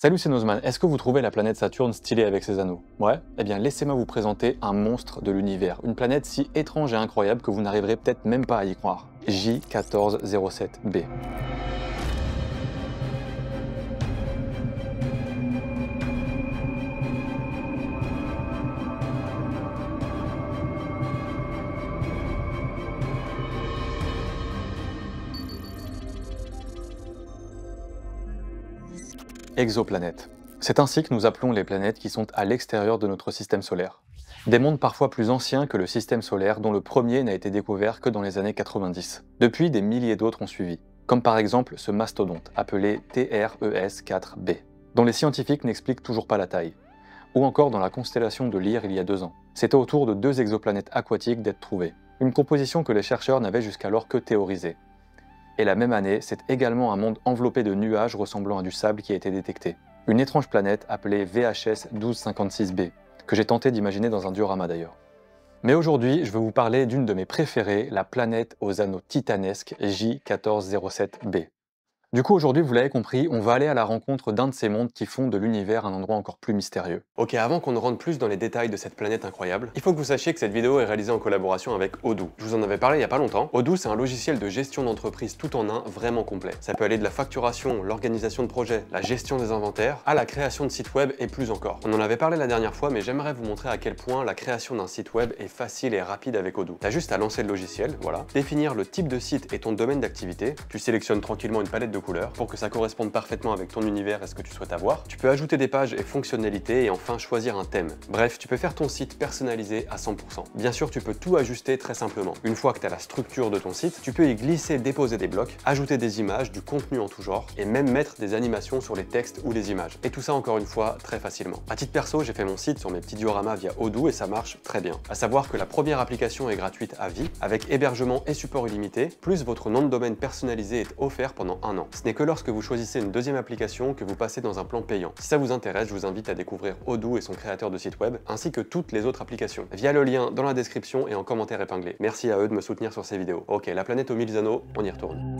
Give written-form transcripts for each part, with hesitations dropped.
Salut, c'est Nozman. Est-ce que vous trouvez la planète Saturne stylée avec ses anneaux? Ouais? Eh bien, laissez-moi vous présenter un monstre de l'univers, une planète si étrange et incroyable que vous n'arriverez peut-être même pas à y croire. J1407b. Exoplanètes. C'est ainsi que nous appelons les planètes qui sont à l'extérieur de notre système solaire. Des mondes parfois plus anciens que le système solaire dont le premier n'a été découvert que dans les années 90. Depuis, des milliers d'autres ont suivi, comme par exemple ce mastodonte appelé TRES-4b, dont les scientifiques n'expliquent toujours pas la taille. Ou encore dans la constellation de Lyre il y a 2 ans. C'était autour de 2 exoplanètes aquatiques d'être trouvées, une composition que les chercheurs n'avaient jusqu'alors que théorisée. Et la même année, c'est également un monde enveloppé de nuages ressemblant à du sable qui a été détecté. Une étrange planète appelée VHS 1256b, que j'ai tenté d'imaginer dans un diorama d'ailleurs. Mais aujourd'hui, je vais vous parler d'une de mes préférées, la planète aux anneaux titanesques J1407b. Du coup, aujourd'hui, vous l'avez compris, on va aller à la rencontre d'un de ces mondes qui font de l'univers un endroit encore plus mystérieux. Ok, avant qu'on ne rentre plus dans les détails de cette planète incroyable, il faut que vous sachiez que cette vidéo est réalisée en collaboration avec Odoo. Je vous en avais parlé il y a pas longtemps. Odoo, c'est un logiciel de gestion d'entreprise tout en un vraiment complet. Ça peut aller de la facturation, l'organisation de projets, la gestion des inventaires, à la création de sites web et plus encore. On en avait parlé la dernière fois, mais j'aimerais vous montrer à quel point la création d'un site web est facile et rapide avec Odoo. T'as juste à lancer le logiciel, voilà, définir le type de site et ton domaine d'activité, tu sélectionnes tranquillement une palette de couleurs pour que ça corresponde parfaitement avec ton univers et ce que tu souhaites avoir. Tu peux ajouter des pages et fonctionnalités et enfin choisir un thème. Bref, tu peux faire ton site personnalisé à 100%. Bien sûr, tu peux tout ajuster très simplement. Une fois que tu as la structure de ton site, tu peux y glisser, déposer des blocs, ajouter des images, du contenu en tout genre et même mettre des animations sur les textes ou les images. Et tout ça encore une fois très facilement. À titre perso, j'ai fait mon site sur mes petits dioramas via Odoo et ça marche très bien. À savoir que la première application est gratuite à vie avec hébergement et support illimité, plus votre nom de domaine personnalisé est offert pendant 1 an. Ce n'est que lorsque vous choisissez une deuxième application que vous passez dans un plan payant. Si ça vous intéresse, je vous invite à découvrir Odoo et son créateur de site web, ainsi que toutes les autres applications, via le lien dans la description et en commentaire épinglé. Merci à eux de me soutenir sur ces vidéos. Ok, la planète aux 1000 anneaux, on y retourne.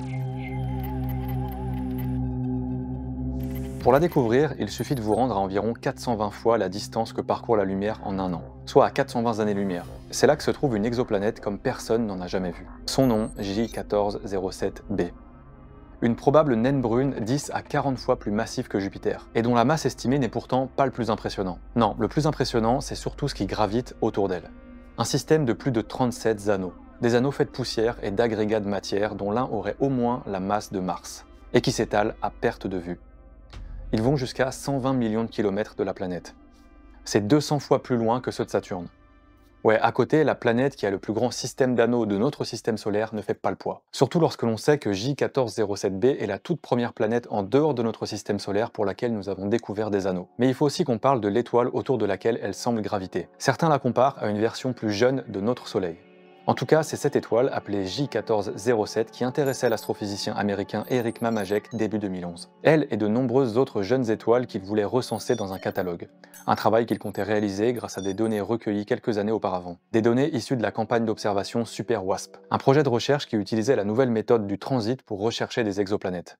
Pour la découvrir, il suffit de vous rendre à environ 420 fois la distance que parcourt la lumière en 1 an, soit à 420 années-lumière. C'est là que se trouve une exoplanète comme personne n'en a jamais vu. Son nom, J1407b. Une probable naine brune 10 à 40 fois plus massive que Jupiter, et dont la masse estimée n'est pourtant pas le plus impressionnant. Non, le plus impressionnant, c'est surtout ce qui gravite autour d'elle. Un système de plus de 37 anneaux. Des anneaux faits de poussière et d'agrégats de matière dont l'un aurait au moins la masse de Mars, et qui s'étalent à perte de vue. Ils vont jusqu'à 120 millions de kilomètres de la planète. C'est 200 fois plus loin que ceux de Saturne. Ouais, à côté, la planète qui a le plus grand système d'anneaux de notre système solaire ne fait pas le poids. Surtout lorsque l'on sait que J1407b est la toute première planète en dehors de notre système solaire pour laquelle nous avons découvert des anneaux. Mais il faut aussi qu'on parle de l'étoile autour de laquelle elle semble graviter. Certains la comparent à une version plus jeune de notre Soleil. En tout cas, c'est cette étoile, appelée J1407, qui intéressait l'astrophysicien américain Eric Mamajek début 2011. Elle et de nombreuses autres jeunes étoiles qu'il voulait recenser dans un catalogue. Un travail qu'il comptait réaliser grâce à des données recueillies quelques années auparavant. Des données issues de la campagne d'observation Super WASP, un projet de recherche qui utilisait la nouvelle méthode du transit pour rechercher des exoplanètes.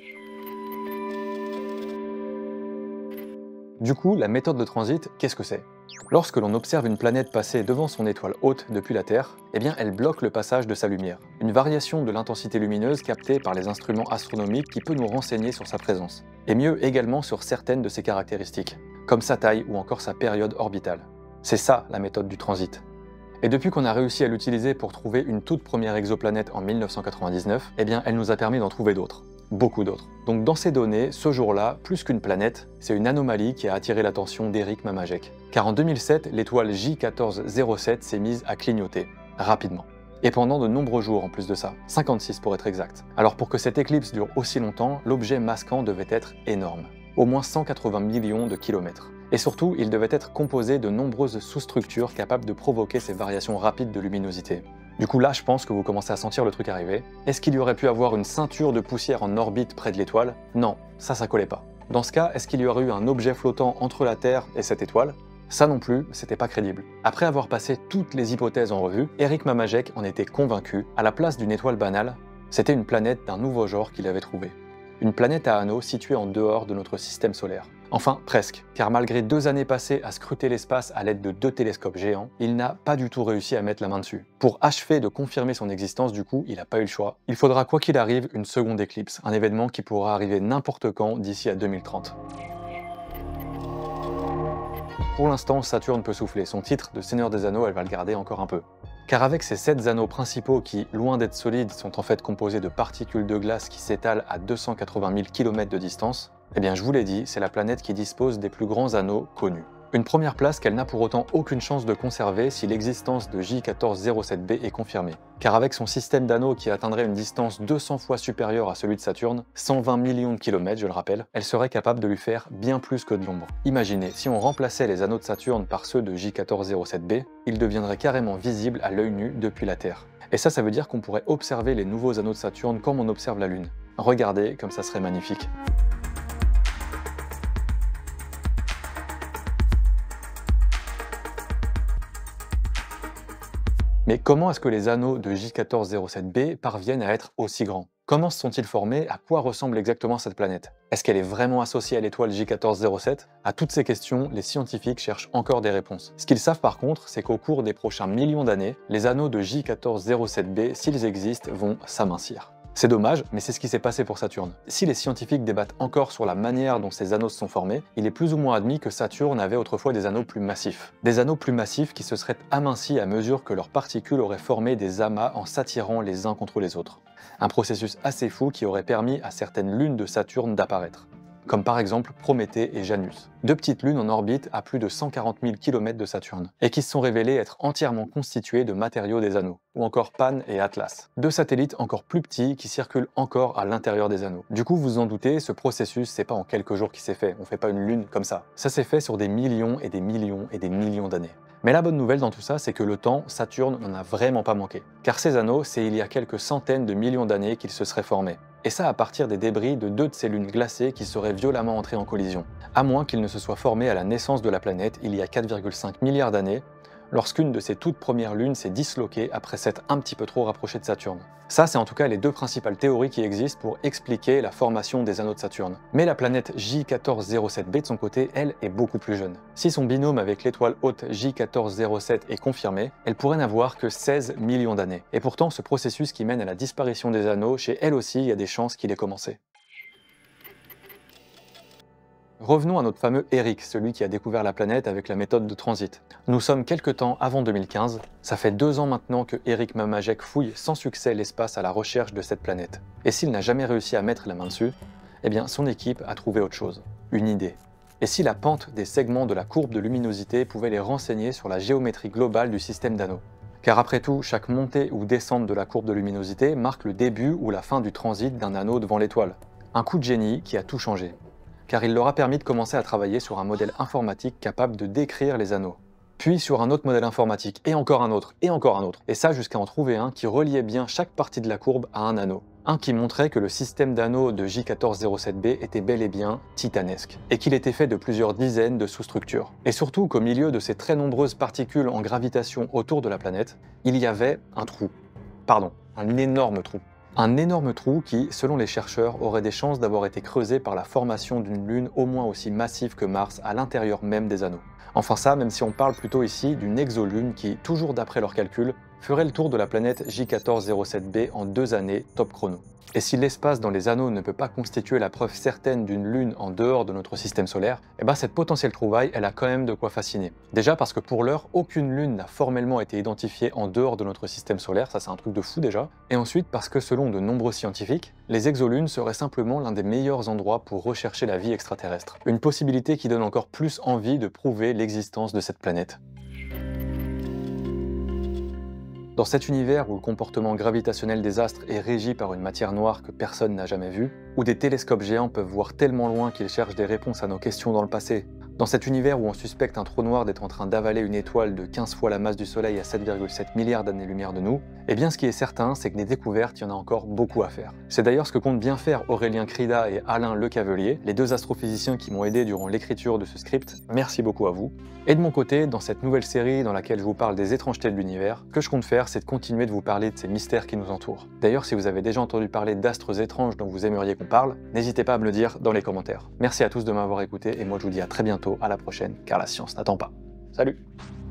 Du coup, la méthode de transit, qu'est-ce que c'est? Lorsque l'on observe une planète passer devant son étoile haute depuis la Terre, eh bien elle bloque le passage de sa lumière. Une variation de l'intensité lumineuse captée par les instruments astronomiques qui peut nous renseigner sur sa présence. Et mieux également sur certaines de ses caractéristiques, comme sa taille ou encore sa période orbitale. C'est ça la méthode du transit. Et depuis qu'on a réussi à l'utiliser pour trouver une toute première exoplanète en 1999, eh bien elle nous a permis d'en trouver d'autres. Beaucoup d'autres. Donc dans ces données, ce jour-là, plus qu'une planète, c'est une anomalie qui a attiré l'attention d'Eric Mamajek. Car en 2007, l'étoile J1407 s'est mise à clignoter, rapidement. Et pendant de nombreux jours en plus de ça, 56 pour être exact. Alors pour que cette éclipse dure aussi longtemps, l'objet masquant devait être énorme. Au moins 180 millions de kilomètres. Et surtout, il devait être composé de nombreuses sous-structures capables de provoquer ces variations rapides de luminosité. Du coup là, je pense que vous commencez à sentir le truc arriver. Est-ce qu'il y aurait pu avoir une ceinture de poussière en orbite près de l'étoile? Non, ça collait pas. Dans ce cas, est-ce qu'il y aurait eu un objet flottant entre la Terre et cette étoile? Ça non plus, c'était pas crédible. Après avoir passé toutes les hypothèses en revue, Eric Mamajek en était convaincu, à la place d'une étoile banale, c'était une planète d'un nouveau genre qu'il avait trouvé. une planète à anneaux située en dehors de notre système solaire. Enfin, presque, car malgré 2 années passées à scruter l'espace à l'aide de 2 télescopes géants, il n'a pas du tout réussi à mettre la main dessus. Pour achever de confirmer son existence, du coup, il n'a pas eu le choix. Il faudra quoi qu'il arrive une seconde éclipse, un événement qui pourra arriver n'importe quand d'ici à 2030. Pour l'instant, Saturne peut souffler, son titre de Seigneur des Anneaux, elle va le garder encore un peu. Car avec ses 7 anneaux principaux qui, loin d'être solides, sont en fait composés de particules de glace qui s'étalent à 280 000 km de distance, eh bien je vous l'ai dit, c'est la planète qui dispose des plus grands anneaux connus. Une première place qu'elle n'a pour autant aucune chance de conserver si l'existence de J1407b est confirmée. Car avec son système d'anneaux qui atteindrait une distance 200 fois supérieure à celui de Saturne, 120 millions de kilomètres je le rappelle, elle serait capable de lui faire bien plus que de l'ombre. Imaginez, si on remplaçait les anneaux de Saturne par ceux de J1407b, ils deviendraient carrément visibles à l'œil nu depuis la Terre. Et ça veut dire qu'on pourrait observer les nouveaux anneaux de Saturne comme on observe la Lune. Regardez comme ça serait magnifique. Mais comment est-ce que les anneaux de J1407b parviennent à être aussi grands? Comment se sont-ils formés? À quoi ressemble exactement cette planète? Est-ce qu'elle est vraiment associée à l'étoile J1407? À toutes ces questions, les scientifiques cherchent encore des réponses. Ce qu'ils savent par contre, c'est qu'au cours des prochains millions d'années, les anneaux de J1407b, s'ils existent, vont s'amincir. C'est dommage, mais c'est ce qui s'est passé pour Saturne. Si les scientifiques débattent encore sur la manière dont ces anneaux se sont formés, il est plus ou moins admis que Saturne avait autrefois des anneaux plus massifs. Des anneaux plus massifs qui se seraient amincis à mesure que leurs particules auraient formé des amas en s'attirant les uns contre les autres. Un processus assez fou qui aurait permis à certaines lunes de Saturne d'apparaître, comme par exemple Prométhée et Janus, 2 petites lunes en orbite à plus de 140 000 km de Saturne, et qui se sont révélées être entièrement constituées de matériaux des anneaux, ou encore Pan et Atlas, 2 satellites encore plus petits qui circulent encore à l'intérieur des anneaux. Du coup, vous en doutez, ce processus, c'est pas en quelques jours qu'il s'est fait, on fait pas une lune comme ça. Ça s'est fait sur des millions et des millions et des millions d'années. Mais la bonne nouvelle dans tout ça, c'est que le temps, Saturne n'en a vraiment pas manqué. Car ces anneaux, c'est il y a quelques centaines de millions d'années qu'ils se seraient formés. Et ça à partir des débris de 2 de ces lunes glacées qui seraient violemment entrées en collision. À moins qu'ils ne se soient formés à la naissance de la planète il y a 4,5 milliards d'années, lorsqu'une de ces toutes premières lunes s'est disloquée après s'être un petit peu trop rapprochée de Saturne. Ça, c'est en tout cas les 2 principales théories qui existent pour expliquer la formation des anneaux de Saturne. Mais la planète J1407b de son côté, elle, est beaucoup plus jeune. Si son binôme avec l'étoile haute J1407 est confirmé, elle pourrait n'avoir que 16 millions d'années. Et pourtant, ce processus qui mène à la disparition des anneaux, chez elle aussi, il y a des chances qu'il ait commencé. Revenons à notre fameux Eric, celui qui a découvert la planète avec la méthode de transit. Nous sommes quelques temps avant 2015, ça fait 2 ans maintenant que Eric Mamajek fouille sans succès l'espace à la recherche de cette planète. Et s'il n'a jamais réussi à mettre la main dessus, eh bien son équipe a trouvé autre chose, une idée. Et si la pente des segments de la courbe de luminosité pouvait les renseigner sur la géométrie globale du système d'anneaux? Car après tout, chaque montée ou descente de la courbe de luminosité marque le début ou la fin du transit d'un anneau devant l'étoile. Un coup de génie qui a tout changé. Car il leur a permis de commencer à travailler sur un modèle informatique capable de décrire les anneaux. Puis sur un autre modèle informatique, et encore un autre, et encore un autre. Et ça jusqu'à en trouver un qui reliait bien chaque partie de la courbe à un anneau. Un qui montrait que le système d'anneaux de J1407b était bel et bien titanesque, et qu'il était fait de plusieurs dizaines de sous-structures. Et surtout qu'au milieu de ces très nombreuses particules en gravitation autour de la planète, il y avait un trou. Pardon, un énorme trou. Un énorme trou qui, selon les chercheurs, aurait des chances d'avoir été creusé par la formation d'une lune au moins aussi massive que Mars à l'intérieur même des anneaux. Enfin ça, même si on parle plutôt ici d'une exolune qui, toujours d'après leurs calculs, ferait le tour de la planète J1407b en 2 années top chrono. Et si l'espace dans les anneaux ne peut pas constituer la preuve certaine d'une lune en dehors de notre système solaire, eh ben cette potentielle trouvaille, elle a quand même de quoi fasciner. Déjà parce que pour l'heure, aucune lune n'a formellement été identifiée en dehors de notre système solaire, ça c'est un truc de fou déjà. Et ensuite parce que selon de nombreux scientifiques, les exolunes seraient simplement l'un des meilleurs endroits pour rechercher la vie extraterrestre. Une possibilité qui donne encore plus envie de prouver l'existence de cette planète. Dans cet univers où le comportement gravitationnel des astres est régi par une matière noire que personne n'a jamais vue, où des télescopes géants peuvent voir tellement loin qu'ils cherchent des réponses à nos questions dans le passé, Dans cet univers où on suspecte un trou noir d'être en train d'avaler une étoile de 15 fois la masse du Soleil à 7,7 milliards d'années-lumière de nous, eh bien ce qui est certain, c'est que des découvertes, il y en a encore beaucoup à faire. C'est d'ailleurs ce que comptent bien faire Aurélien Crida et Alain Lecavelier, les deux astrophysiciens qui m'ont aidé durant l'écriture de ce script. Merci beaucoup à vous. Et de mon côté, dans cette nouvelle série dans laquelle je vous parle des étrangetés de l'univers, ce que je compte faire, c'est de continuer de vous parler de ces mystères qui nous entourent. D'ailleurs, si vous avez déjà entendu parler d'astres étranges dont vous aimeriez qu'on parle, n'hésitez pas à me le dire dans les commentaires. Merci à tous de m'avoir écouté et moi je vous dis à très bientôt, à la prochaine, car la science n'attend pas. Salut!